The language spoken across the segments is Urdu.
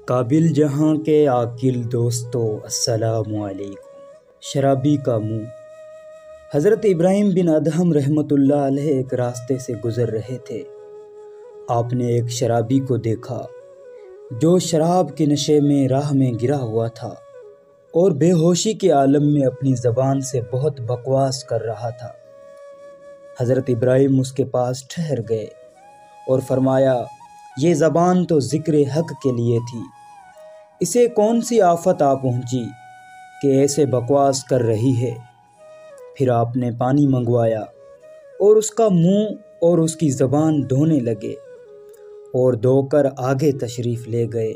قابل جہاں کے عاقل دوستو السلام علیکم۔ شرابی کا منہ۔ حضرت ابراہیم بن ادہم رحمۃ اللہ علیہ ایک راستے سے گزر رہے تھے۔ آپ نے ایک شرابی کو دیکھا جو شراب کے نشے میں راہ میں گرا ہوا تھا اور بے ہوشی کے عالم میں اپنی زبان سے بہت بکواس کر رہا تھا۔ حضرت ابراہیم اس کے پاس ٹھہر گئے اور فرمایا، یہ زبان تو ذکر حق کے لیے تھی، اسے کون سی آفت آ پہنچی کہ ایسے بکواس کر رہی ہے؟ پھر آپ نے پانی منگوایا اور اس کا منہ اور اس کی زبان دھونے لگے اور دھو کر آگے تشریف لے گئے۔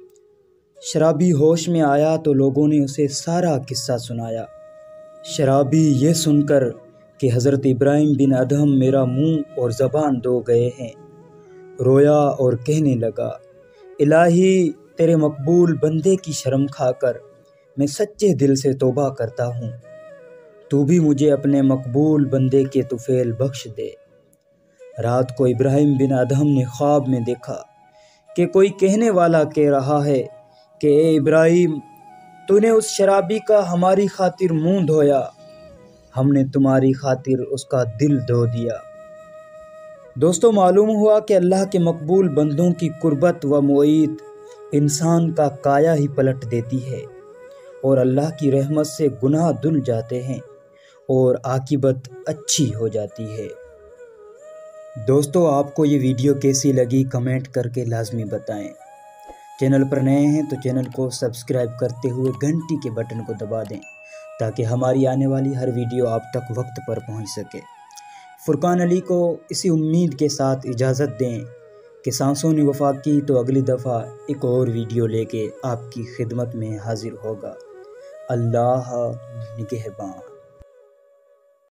شرابی ہوش میں آیا تو لوگوں نے اسے سارا قصہ سنایا۔ شرابی یہ سن کر کہ حضرت ابراہیم بن ادہم میرا منہ اور زبان دھو گئے ہیں، رویا اور کہنے لگا، الہی تیرے مقبول بندے کی شرم کھا کر میں سچے دل سے توبہ کرتا ہوں، تو بھی مجھے اپنے مقبول بندے کے طفیل بخش دے۔ رات کو ابراہیم بن ادہم نے خواب میں دیکھا کہ کوئی کہنے والا کہہ رہا ہے کہ اے ابراہیم، تو نے اس شرابی کا ہماری خاطر منہ دھویا، ہم نے تمہاری خاطر اس کا دل دھو دیا۔ دوستو، معلوم ہوا کہ اللہ کے مقبول بندوں کی قربت و معیت انسان کا کایا ہی پلٹ دیتی ہے اور اللہ کی رحمت سے گناہ دھل جاتے ہیں اور عاقبت اچھی ہو جاتی ہے۔ دوستو، آپ کو یہ ویڈیو کیسی لگی کمنٹ کر کے لازمی بتائیں۔ چینل پر نئے ہیں تو چینل کو سبسکرائب کرتے ہوئے گھنٹی کے بٹن کو دبا دیں تاکہ ہماری آنے والی ہر ویڈیو آپ تک وقت پر پہنچ سکے۔ فرقان علی کو اسی امید کے ساتھ اجازت دیں کہ سانسوں نے وفا کی تو اگلی دفعہ ایک اور ویڈیو لے کے آپ کی خدمت میں حاضر ہوگا۔ اللہ نگہبان۔